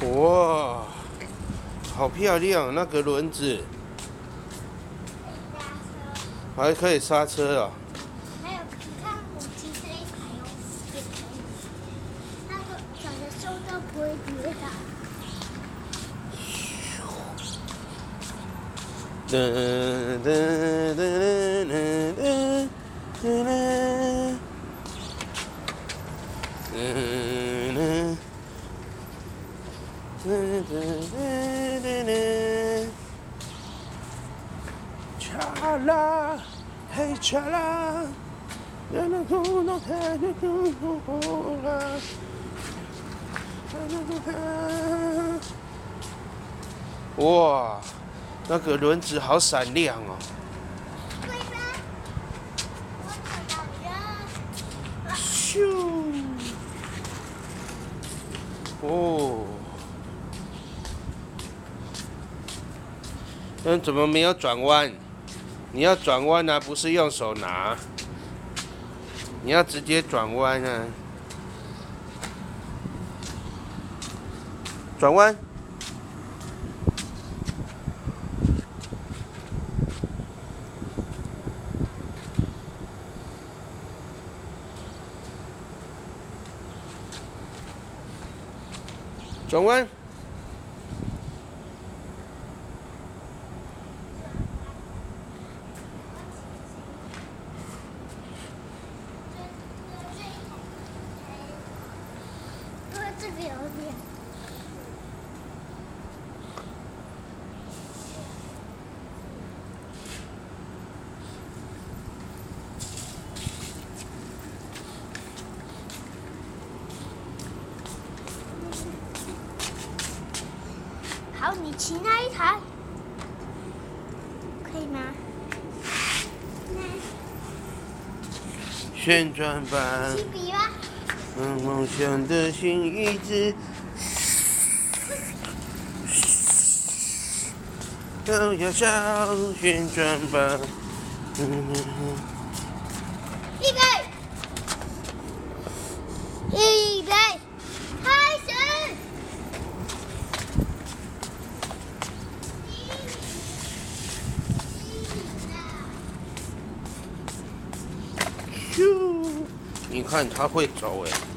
哇，好漂亮，那个轮子还可以刹车哦。 还有，你看我骑这一台哦，也可以。那个转的时候都不会跌倒。 噔噔噔噔噔噔噔。恰啦，嘿恰啦，哇，那个轮子好闪亮哦！ 对吧？我找到了。 咻！哦，怎么没有转弯？你要转弯啊，不是用手拿，你要直接转弯啊！转弯。转弯。 这个有点。好，你骑那一台，可以吗？ 旋转吧， 起笔吧。 梦想的新椅子，都要上旋转吧。 预备，预备，开始。 咻！你看它会走哎。